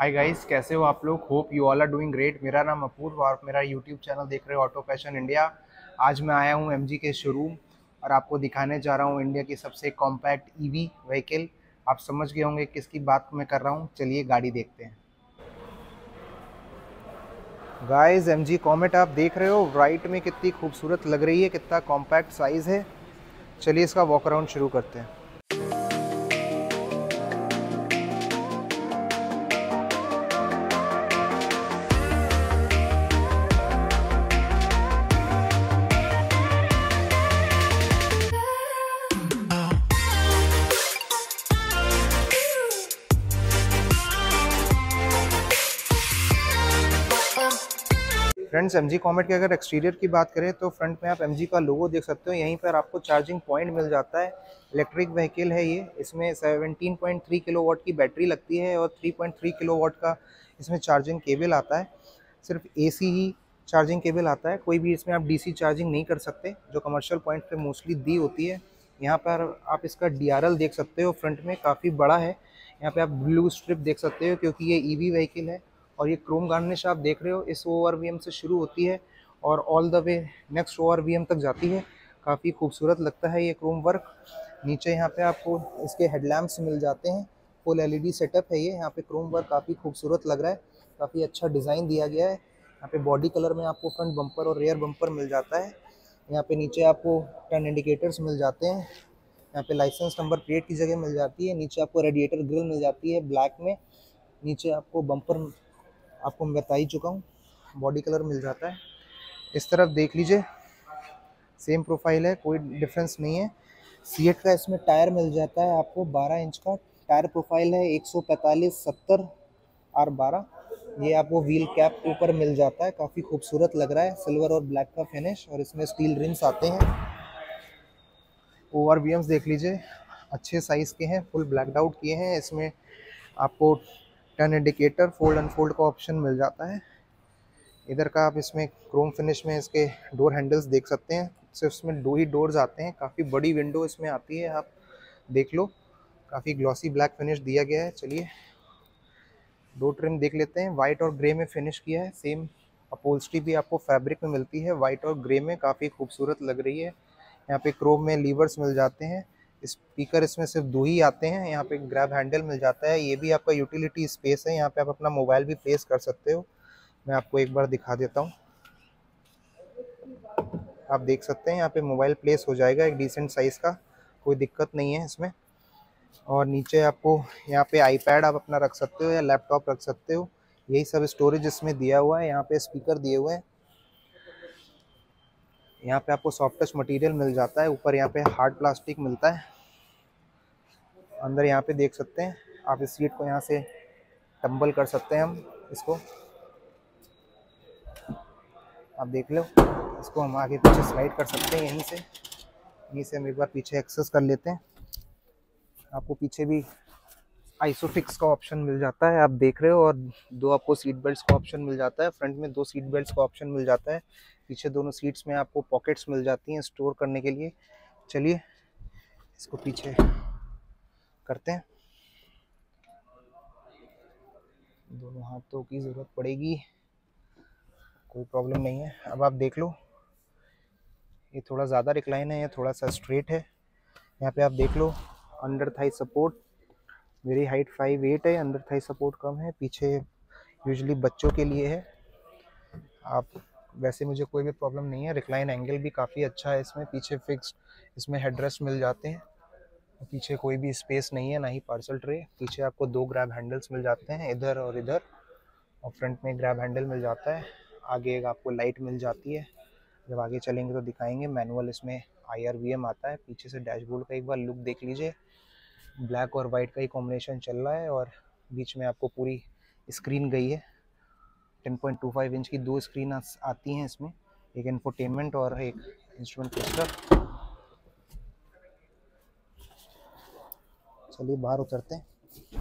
Hi guys, कैसे हो आप लोग। Hope you all are doing great. मेरा नाम अपूर्व और मेरा यूट्यूब चैनल देख रहे हो ऑटो पैशन इंडिया। आज मैं आया हूँ एमजी के शोरूम और आपको दिखाने जा रहा हूँ इंडिया की सबसे कॉम्पैक्ट ईवी व्हीकल। आप समझ गए होंगे किसकी बात मैं कर रहा हूँ। चलिए गाड़ी देखते हैं। गाइस, एमजी कॉमेट आप देख रहे हो राइट में कितनी खूबसूरत लग रही है, कितना कॉम्पैक्ट साइज़ है। चलिए इसका वॉक अराउंड शुरू करते हैं। फ्रेंड्स, एमजी कॉमेट के अगर एक्सटीरियर की बात करें तो फ्रंट में आप एमजी का लोगो देख सकते हो। यहीं पर आपको चार्जिंग पॉइंट मिल जाता है। इलेक्ट्रिक व्हीकल है ये। इसमें 17.3 किलोवाट की बैटरी लगती है और 3.3 किलोवाट का इसमें चार्जिंग केबल आता है। सिर्फ एसी ही चार्जिंग केबल आता है, कोई भी इसमें आप डीसी चार्जिंग नहीं कर सकते, जो कमर्शियल पॉइंट पे मोस्टली दी होती है। यहाँ पर आप इसका डीआरएल देख सकते हो, फ्रंट में काफ़ी बड़ा है। यहाँ पे आप ब्लू स्ट्रिप देख सकते हो क्योंकि ये ईवी व्हीकल है। और ये क्रोम गार्निश आप देख रहे हो इस ओआरवीएम से शुरू होती है और all the way next ORVM तक जाती है। काफ़ी खूबसूरत लगता है ये क्रोम वर्क। नीचे यहाँ पे आपको इसके हेडलैम्प्स मिल जाते हैं। फुल एलईडी सेटअप है ये। यहाँ पे क्रोम वर्क काफ़ी खूबसूरत लग रहा है, काफ़ी अच्छा डिज़ाइन दिया गया है। यहाँ पे बॉडी कलर में आपको फ्रंट बम्पर और रेयर बम्पर मिल जाता है। यहाँ पे नीचे आपको टर्न इंडिकेटर्स मिल जाते हैं। यहाँ पे लाइसेंस नंबर प्लेट की जगह मिल जाती है। नीचे आपको रेडिएटर ग्रिल मिल जाती है ब्लैक में। नीचे आपको बम्पर आपको मैं बता ही चुका हूँ, बॉडी कलर मिल जाता है। इस तरफ देख लीजिए, सेम प्रोफाइल है, कोई डिफरेंस नहीं है। सीएट का इसमें टायर मिल जाता है आपको 12 इंच का टायर प्रोफाइल है। 145/70R12। ये आपको व्हील कैप के ऊपर मिल जाता है, काफ़ी खूबसूरत लग रहा है। सिल्वर और ब्लैक का फिनिश और इसमें स्टील रिम्स आते हैं। ओआरवीएम्स देख लीजिए, अच्छे साइज़ के हैं, फुल ब्लैक आउट किए हैं। इसमें आपको टर्न इंडिकेटर फोल्ड अनफोल्ड का ऑप्शन मिल जाता है। इधर का आप इसमें क्रोम फिनिश में इसके डोर हैंडल्स देख सकते हैं। सिर्फ इसमें दो ही डोर्स आते हैं, काफ़ी बड़ी विंडो इसमें आती है, आप देख लो। काफ़ी ग्लॉसी ब्लैक फिनिश दिया गया है। चलिए दो ट्रिम देख लेते हैं। वाइट और ग्रे में फिनिश किया है। सेम अपहोल्स्ट्री भी आपको फैब्रिक में मिलती है, वाइट और ग्रे में, काफ़ी खूबसूरत लग रही है। यहाँ पे क्रोम में लीवर्स मिल जाते हैं। स्पीकर इसमें सिर्फ दो ही आते हैं। यहाँ पे ग्रैब हैंडल मिल जाता है। ये भी आपका यूटिलिटी स्पेस है, यहाँ पे आप अपना मोबाइल भी प्लेस कर सकते हो। मैं आपको एक बार दिखा देता हूँ। आप देख सकते हैं यहाँ पे मोबाइल प्लेस हो जाएगा एक डिसेंट साइज़ का, कोई दिक्कत नहीं है इसमें। और नीचे आपको यहाँ पे आईपैड आप अपना रख सकते हो या लैपटॉप रख सकते हो। यही सब स्टोरेज इसमें दिया हुआ है। यहाँ पे स्पीकर दिए हुए हैं। यहाँ पे आपको सॉफ्ट टच मटेरियल मिल जाता है। ऊपर यहाँ पे हार्ड प्लास्टिक मिलता है। अंदर यहाँ पे देख सकते हैं आप, इस सीट को यहाँ से टम्बल कर सकते हैं हम इसको, आप देख लो। इसको हम आगे पीछे स्लाइड कर सकते हैं यहीं से हम एक बार पीछे एक्सेस कर लेते हैं। आपको पीछे भी आइसोफिक्स का ऑप्शन मिल जाता है, आप देख रहे हो। और दो आपको सीट बेल्ट्स का ऑप्शन मिल जाता है। फ्रंट में दो सीट बेल्ट्स का ऑप्शन मिल जाता है। पीछे दोनों सीट्स में आपको पॉकेट्स मिल जाती हैं स्टोर करने के लिए। चलिए इसको पीछे करते हैं। दोनों हाथों की ज़रूरत पड़ेगी, कोई प्रॉब्लम नहीं है। अब आप देख लो, ये थोड़ा ज़्यादा रिक्लाइन है, ये थोड़ा सा स्ट्रेट है। यहाँ पे आप देख लो अंडर थाई सपोर्ट। मेरी हाइट 5'8" है, अंडर थाई सपोर्ट कम है। पीछे यूजुअली बच्चों के लिए है। आप वैसे मुझे कोई भी प्रॉब्लम नहीं है। रिक्लाइन एंगल भी काफ़ी अच्छा है इसमें। पीछे फिक्स्ड इसमें हेडरेस्ट मिल जाते हैं। पीछे कोई भी स्पेस नहीं है, ना ही पार्सल ट्रे। पीछे आपको दो ग्रैब हैंडल्स मिल जाते हैं, इधर और इधर। और फ्रंट में ग्रैब हैंडल मिल जाता है। आगे एक आपको लाइट मिल जाती है, जब आगे चलेंगे तो दिखाएंगे। मैनुअल इसमें IRVM आता है। पीछे से डैशबोर्ड का एक बार लुक देख लीजिए। ब्लैक और वाइट का ही कॉम्बिनेशन चल रहा है और बीच में आपको पूरी स्क्रीन गई है। 10.25 इंच की दो स्क्रीन आती हैं इसमें, एक इंफोटेनमेंट और एक इंस्ट्रूमेंट क्लस्टर। चलिए बाहर उतरते हैं।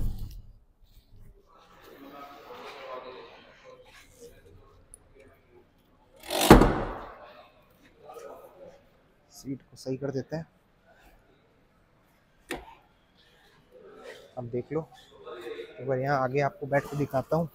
सीट को सही कर देते हैं। अब देख लो एक बार यहाँ आगे आपको बैठ के दिखाता हूँ।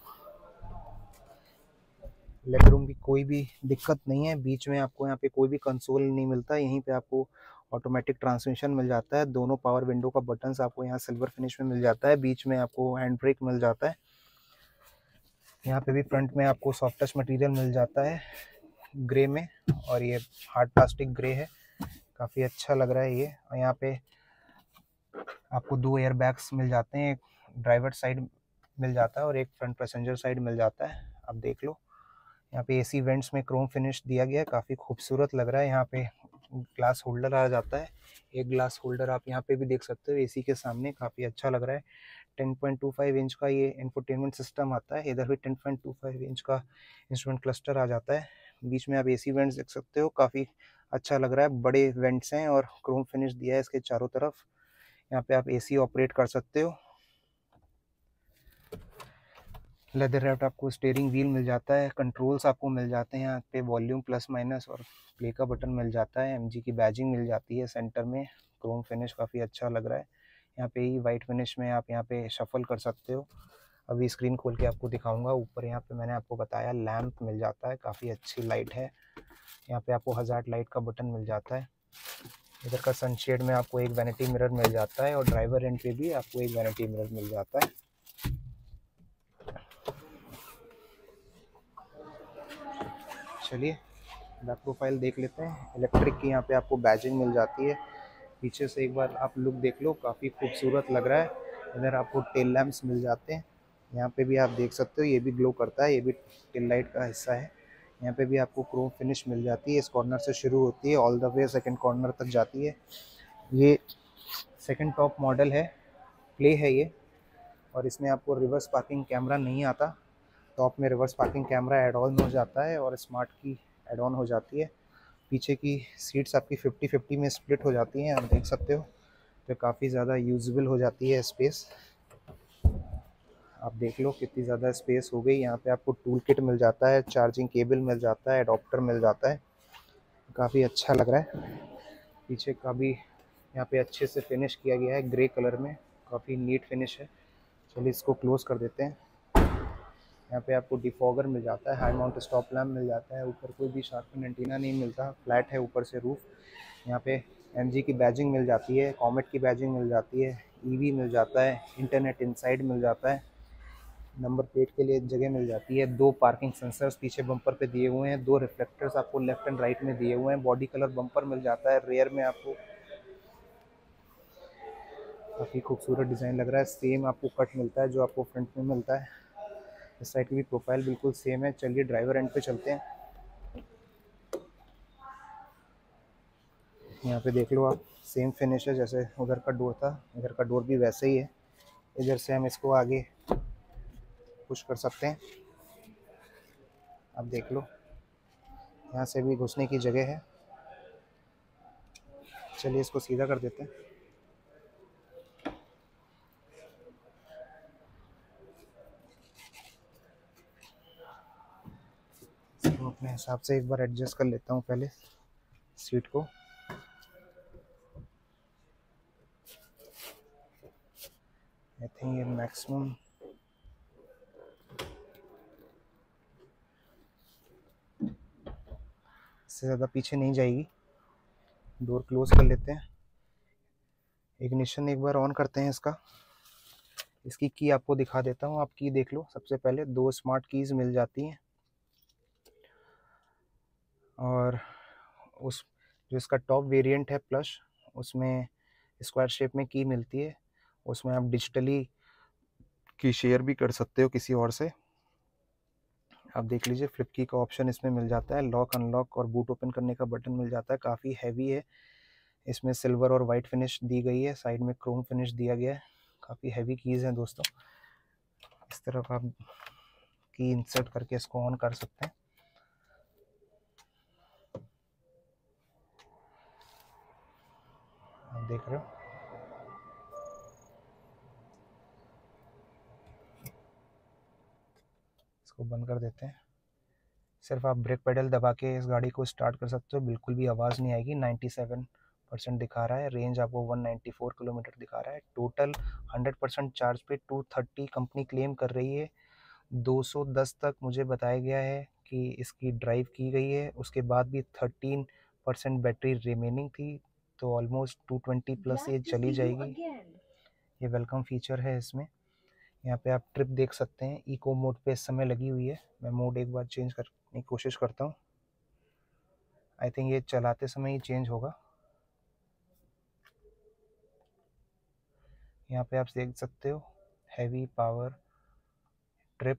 लेग रूम की कोई भी दिक्कत नहीं है। बीच में आपको यहाँ पे कोई भी कंसोल नहीं मिलता। यहीं पे आपको ऑटोमेटिक ट्रांसमिशन मिल जाता है। दोनों पावर विंडो का बटन्स आपको यहाँ सिल्वर फिनिश में मिल जाता है। बीच में आपको हैंड ब्रेक मिल जाता है। यहाँ पे भी फ्रंट में आपको सॉफ्ट टच मटेरियल मिल जाता है ग्रे में, और ये हार्ड प्लास्टिक ग्रे है, काफ़ी अच्छा लग रहा है ये। और यहाँ पे आपको 2 एयर बैग्स मिल जाते हैं, एक ड्राइवर साइड मिल जाता है और एक फ्रंट पैसेंजर साइड मिल जाता है। आप देख लो, यहाँ पे एसी वेंट्स में क्रोम फिनिश दिया गया है, काफ़ी खूबसूरत लग रहा है। यहाँ पे ग्लास होल्डर आ जाता है, एक ग्लास होल्डर आप यहाँ पे भी देख सकते हो एसी के सामने, काफ़ी अच्छा लग रहा है। 10.25 इंच का ये इंफोटेनमेंट सिस्टम आता है। इधर भी 10.25 इंच का इंस्ट्रूमेंट क्लस्टर आ जाता है। बीच में आप एसी वेंट्स देख सकते हो, काफ़ी अच्छा लग रहा है। बड़े वेंट्स हैं और क्रोम फिनिश दिया है इसके चारों तरफ। यहाँ पे आप एसी ऑपरेट कर सकते हो। लेदर रैप्ड आपको स्टीयरिंग व्हील मिल जाता है, कंट्रोल्स आपको मिल जाते हैं यहाँ पे, वॉल्यूम प्लस माइनस और प्ले का बटन मिल जाता है। एमजी की बैजिंग मिल जाती है सेंटर में। क्रोम फिनिश काफ़ी अच्छा लग रहा है। यहाँ पे ही वाइट फिनिश में आप यहाँ पे शफल कर सकते हो। अभी स्क्रीन खोल के आपको दिखाऊंगा। ऊपर यहाँ पे मैंने आपको बताया लैंप मिल जाता है, काफ़ी अच्छी लाइट है। यहाँ पे आपको हज़ार्ड लाइट का बटन मिल जाता है। इधर का सनशेड में आपको एक वैनिटी मिरर मिल जाता है और ड्राइवर एंड पे भी आपको एक वैनिटी मिरर मिल जाता है। चलिए बैक प्रोफाइल देख लेते हैं। इलेक्ट्रिक की यहाँ पे आपको बैजिंग मिल जाती है। पीछे से एक बार आप लुक देख लो, काफ़ी खूबसूरत लग रहा है। इधर आपको टेल लैंप्स मिल जाते हैं। यहाँ पे भी आप देख सकते हो, ये भी ग्लो करता है, ये भी टेल लाइट का हिस्सा है। यहाँ पे भी आपको क्रोम फिनिश मिल जाती है। इस कॉर्नर से शुरू होती है, all the way second corner तक जाती है। ये सेकंड टॉप मॉडल है, प्ले है ये, और इसमें आपको रिवर्स पार्किंग कैमरा नहीं आता। टॉप में reverse parking camera add on हो जाता है और स्मार्ट की ऐड ऑन हो जाती है। पीछे की सीट्स आपकी 50-50 में स्प्लिट हो जाती हैं, आप देख सकते हो। तो काफ़ी ज़्यादा यूजेबल हो जाती है स्पेस। आप देख लो कितनी ज़्यादा स्पेस हो गई। यहाँ पे आपको टूल किट मिल जाता है, चार्जिंग केबल मिल जाता है, अडॉप्टर मिल जाता है, काफ़ी अच्छा लग रहा है। पीछे का भी यहाँ पे अच्छे से फिनिश किया गया है ग्रे कलर में, काफ़ी नीट फिनिश है। चलिए इसको क्लोज कर देते हैं। यहाँ पे आपको डिफॉगर मिल जाता है, हाई माउंट स्टॉप लैम्प मिल जाता है। ऊपर कोई भी शार्पन एंटीना नहीं मिलता, फ्लैट है ऊपर से रूफ। यहाँ पे एमजी की बैजिंग मिल जाती है, कॉमेट की बैजिंग मिल जाती है, ईवी मिल जाता है, इंटरनेट इनसाइड मिल जाता है, नंबर प्लेट के लिए जगह मिल जाती है। 2 पार्किंग सेंसर्स पीछे बम्पर पे दिए हुए हैं, 2 रिफ्लेक्टर्स आपको लेफ्ट एंड राइट में दिए हुए हैं। बॉडी कलर बम्पर मिल जाता है। रेयर में आपको काफ़ी खूबसूरत डिज़ाइन लग रहा है। सेम आपको कट मिलता है जो आपको फ्रंट में मिलता है। इस साइड की भी प्रोफाइल बिल्कुल सेम है। चलिए ड्राइवर एंड पे चलते हैं। यहाँ पे देख लो आप, सेम फिनिश है जैसे उधर का डोर था, इधर का डोर भी वैसे ही है। इधर से हम इसको आगे पुश कर सकते हैं, आप देख लो। यहाँ से भी घुसने की जगह है। चलिए इसको सीधा कर देते हैं। इसको अपने हिसाब से एक बार एडजस्ट कर लेता हूँ पहले सीट को। आई थिंक ये मैक्सिमम इससे ज़्यादा पीछे नहीं जाएगी। डोर क्लोज कर लेते हैं। इग्निशन एक बार ऑन करते हैं इसका। इसकी की आपको दिखा देता हूँ, आप की देख लो। सबसे पहले 2 स्मार्ट कीज़ मिल जाती हैं और उस जो इसका टॉप वेरिएंट है प्लस, उसमें स्क्वायर शेप में की मिलती है। उसमें आप डिजिटली की शेयर भी कर सकते हो किसी और से। आप देख लीजिए, फ्लिप की का ऑप्शन इसमें मिल जाता है। लॉक अनलॉक और बूट ओपन करने का बटन मिल जाता है। काफ़ी हैवी है, इसमें सिल्वर और वाइट फिनिश दी गई है, साइड में क्रोम फिनिश दिया गया है। काफ़ी हैवी कीज़ हैं दोस्तों। इस तरफ आप की इंसर्ट करके इसको ऑन कर सकते हैं। आप देख रहे हो, इसको बंद कर देते हैं। सिर्फ आप ब्रेक पेडल दबा के इस गाड़ी को स्टार्ट कर सकते हो, बिल्कुल भी आवाज़ नहीं आएगी। 97 परसेंट दिखा रहा है। रेंज आपको 194 किलोमीटर दिखा रहा है। टोटल 100% चार्ज पे 230 कंपनी क्लेम कर रही है। 210 तक मुझे बताया गया है कि इसकी ड्राइव की गई है, उसके बाद भी 13% बैटरी रिमेनिंग थी, तो ऑलमोस्ट 220 प्लस ये चली जाएगी। ये वेलकम फीचर है इसमें। यहाँ पे आप ट्रिप देख सकते हैं। इको मोड पे इस समय लगी हुई है। मैं मोड एक बार चेंज करने की कोशिश करता हूँ। आई थिंक ये चलाते समय ही चेंज होगा। यहाँ पे आप देख सकते हो हैवी, पावर, ट्रिप,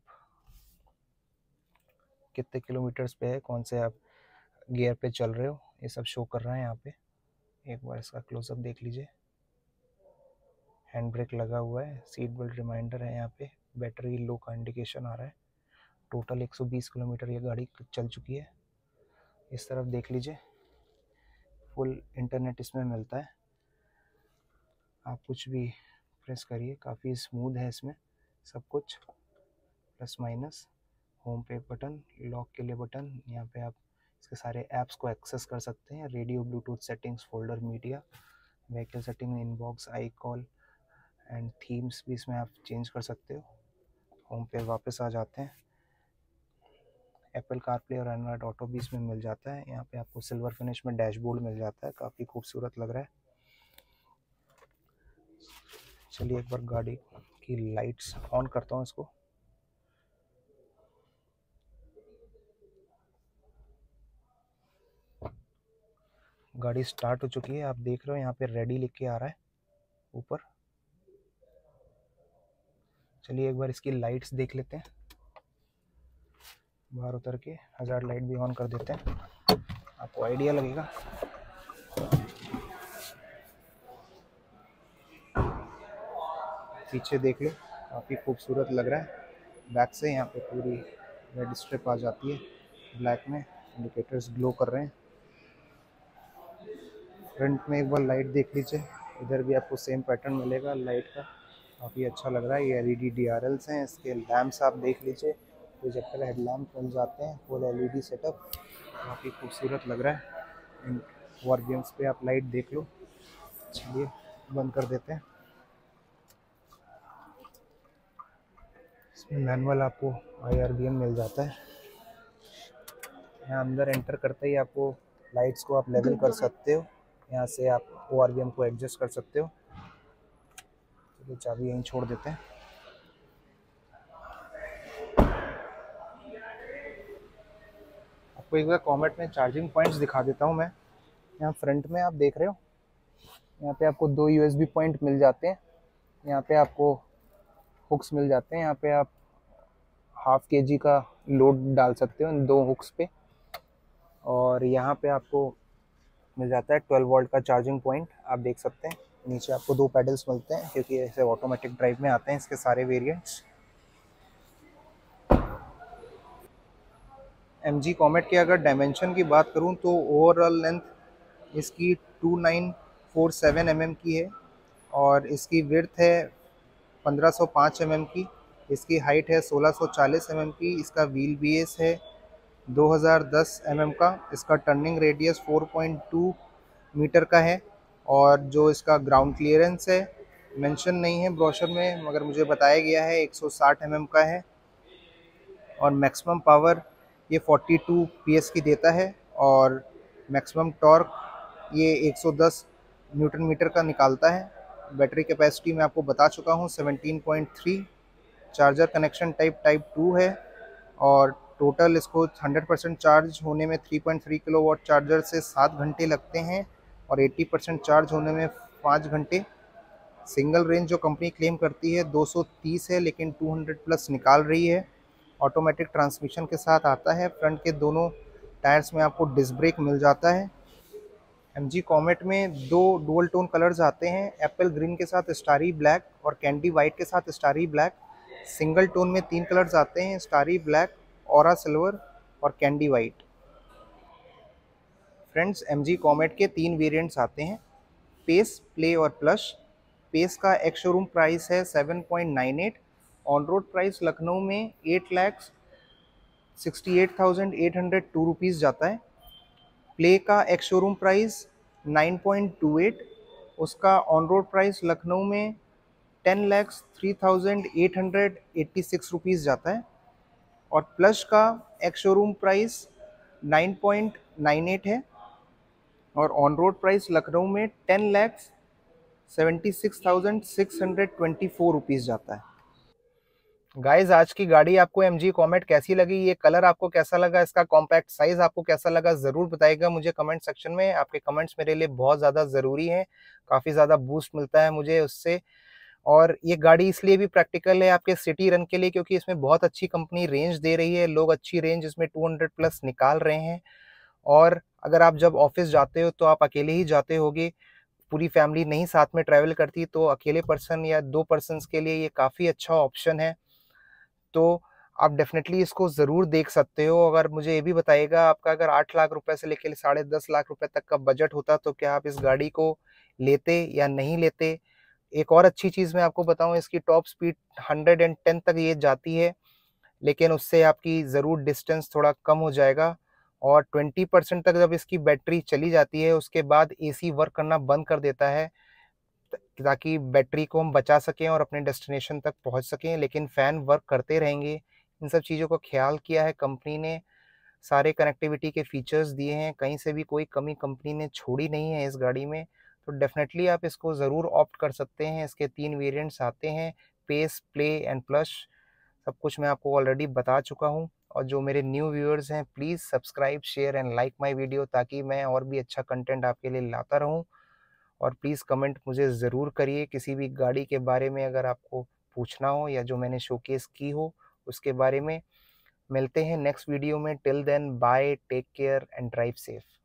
कितने किलोमीटर्स पे है, कौन से आप गियर पे चल रहे हो, ये सब शो कर रहा है यहाँ पे। एक बार इसका क्लोजअप देख लीजिए। हैंड ब्रेक लगा हुआ है, सीट बेल्ट रिमाइंडर है यहाँ पे, बैटरी लो का इंडिकेशन आ रहा है। टोटल 120 किलोमीटर ये गाड़ी चल चुकी है। इस तरफ देख लीजिए, फुल इंटरनेट इसमें मिलता है। आप कुछ भी प्रेस करिए, काफ़ी स्मूथ है इसमें सब कुछ। प्लस माइनस, होम पे बटन, लॉक के लिए बटन, यहाँ पे आप इसके सारे ऐप्स को एक्सेस कर सकते हैं। Radio, bluetooth settings, folder, media, vehicle setting, inbox, I call and themes भी इसमें आप चेंज कर सकते हो। होम पे वापस आ जाते हैं। एप्पल कारप्ले और एंड्रॉयड ऑटो भी इसमें मिल जाता है। यहाँ पे आपको सिल्वर फिनिश में डैशबोर्ड मिल जाता है, काफ़ी खूबसूरत लग रहा है। चलिए एक बार गाड़ी की लाइट्स ऑन करता हूँ इसको। गाड़ी स्टार्ट हो चुकी है, आप देख रहे हो यहाँ पे रेडी लिख के आ रहा है ऊपर। चलिए एक बार इसकी लाइट्स देख लेते हैं। बाहर उतर के हज़ार लाइट भी ऑन कर देते हैं, आपको आइडिया लगेगा। पीछे देख लो, काफ़ी खूबसूरत लग रहा है। बैक से यहाँ पे पूरी रेड स्ट्रिप आ जाती है ब्लैक में, इंडिकेटर्स ग्लो कर रहे हैं। फ्रंट में एक बार लाइट देख लीजिए, इधर भी आपको सेम पैटर्न मिलेगा लाइट का, काफ़ी अच्छा लग रहा है। ये LED DRLs हैं। इसके लैम्प्स आप देख लीजिए, प्रोजेक्टर हेडलैम्प मिल जाते हैं, फुल LED सेटअप, काफ़ी खूबसूरत लग रहा है। वॉर गेम्स पे आप लाइट देख लो। चलिए बंद कर देते हैं। इसमें मैनुअल आपको IRBM मिल जाता है। यहाँ अंदर एंटर करते ही आपको लाइट्स को आप लेवल कर सकते हो। यहाँ से आप ORVM को एडजस्ट कर सकते हो। तो चाबी यहीं छोड़ देते हैं। आपको एक बार कॉमेट में चार्जिंग पॉइंट्स दिखा देता हूँ मैं। यहाँ फ्रंट में आप देख रहे हो, यहाँ पे आपको 2 USB पॉइंट मिल जाते हैं। यहाँ पे आपको हुक्स मिल जाते हैं। यहाँ पे आप ½ kg का लोड डाल सकते हो इन 2 हुक्स पे। और यहाँ पे आपको मिल जाता है 12 वोल्ट का चार्जिंग पॉइंट, आप देख सकते हैं। नीचे आपको 2 पैडल्स मिलते हैं, क्योंकि ऐसे ऑटोमेटिक ड्राइव में आते हैं इसके सारे वेरिएंट्स। MG कॉमेट के अगर डायमेंशन की बात करूं तो ओवरऑल लेंथ इसकी 2947 mm की है, और इसकी विड्थ है 1505 mm की। इसकी हाइट है 1640 mm की। इसका व्हील बेस है 2010 mm का। इसका टर्निंग रेडियस 4.2 मीटर का है। और जो इसका ग्राउंड क्लियरेंस है, मेंशन नहीं है ब्रोशर में, मगर मुझे बताया गया है 160 mm का है। और मैक्सिमम पावर ये 42 PS की देता है, और मैक्सिमम टॉर्क ये 110 न्यूटन मीटर का निकालता है। बैटरी कैपेसिटी मैं आपको बता चुका हूँ 17.3। चार्जर कनेक्शन टाइप 2 है, और टोटल इसको 100% चार्ज होने में 3.3 किलोवाट चार्जर से 7 घंटे लगते हैं, और 80% चार्ज होने में 5 घंटे। सिंगल रेंज जो कंपनी क्लेम करती है 230 है, लेकिन 200 प्लस निकाल रही है। ऑटोमेटिक ट्रांसमिशन के साथ आता है। फ्रंट के दोनों टायर्स में आपको डिस्क ब्रेक मिल जाता है। MG कॉमेट में 2 डुअल टोन कलर्स आते हैं, एप्पल ग्रीन के साथ स्टारी ब्लैक और कैंडी वाइट के साथ स्टारी ब्लैक। सिंगल टोन में 3 कलर्स आते हैं, स्टारी ब्लैक, ऑरा सिल्वर और candy white. Friends, MG Comet के 3 वेरिएंट्स आते हैं, पेस, प्ले और प्लस। पेस का एक्स शोरूम प्राइस है 7.98। ऑन रोड प्राइस लखनऊ में 8,68,802 रुपीज़ जाता है। प्ले का एक्स शोरूम प्राइस 9.28। उसका ऑन रोड प्राइस लखनऊ में 10,03,886 रुपीज़ जाता है। और प्लस का एक्स शोरूम प्राइस 9.98 है और ऑन रोड प्राइस लखनऊ में 10,76,624 रुपीज़ जाता है। गाइज, आज की गाड़ी आपको MG कॉमेट कैसी लगी, ये कलर आपको कैसा लगा, इसका कॉम्पैक्ट साइज आपको कैसा लगा, ज़रूर बताइएगा मुझे कमेंट सेक्शन में। आपके कमेंट्स मेरे लिए बहुत ज़्यादा ज़रूरी हैं, काफ़ी ज़्यादा बूस्ट मिलता है मुझे उससे। और ये गाड़ी इसलिए भी प्रैक्टिकल है आपके सिटी रन के लिए क्योंकि इसमें बहुत अच्छी कंपनी रेंज दे रही है, लोग अच्छी रेंज इसमें 200 प्लस निकाल रहे हैं। और अगर आप जब ऑफिस जाते हो तो आप अकेले ही जाते होगे, पूरी फैमिली नहीं साथ में ट्रैवल करती, तो अकेले पर्सन या 2 पर्सन्स के लिए ये काफ़ी अच्छा ऑप्शन है। तो आप डेफ़िनेटली इसको ज़रूर देख सकते हो। अगर मुझे ये भी बताइएगा, आपका अगर 8 लाख रुपए से लेके साढ़े 10 लाख रुपए तक का बजट होता तो क्या आप इस गाड़ी को लेते या नहीं लेते? एक और अच्छी चीज़ मैं आपको बताऊँ, इसकी टॉप स्पीड 110 तक ये जाती है, लेकिन उससे आपकी ज़रूर डिस्टेंस थोड़ा कम हो जाएगा। और 20% तक जब इसकी बैटरी चली जाती है उसके बाद एसी वर्क करना बंद कर देता है, ताकि बैटरी को हम बचा सकें और अपने डेस्टिनेशन तक पहुंच सकें, लेकिन फ़ैन वर्क करते रहेंगे। इन सब चीज़ों का ख्याल किया है कंपनी ने, सारे कनेक्टिविटी के फीचर्स दिए हैं, कहीं से भी कोई कमी कंपनी ने छोड़ी नहीं है इस गाड़ी में। तो डेफ़िनेटली आप इसको ज़रूर ऑप्ट कर सकते हैं। इसके 3 वेरिएंट्स आते हैं, पेस, प्ले एंड प्लस। सब कुछ मैं आपको ऑलरेडी बता चुका हूँ। और जो मेरे न्यू व्यूअर्स हैं, please subscribe, share and like my video, ताकि मैं और भी अच्छा कंटेंट आपके लिए लाता रहूँ। और प्लीज़ कमेंट मुझे ज़रूर करिए किसी भी गाड़ी के बारे में, अगर आपको पूछना हो या जो मैंने शोकेस की हो उसके बारे में। मिलते हैं नेक्स्ट वीडियो में। Till then bye, take care and drive safe.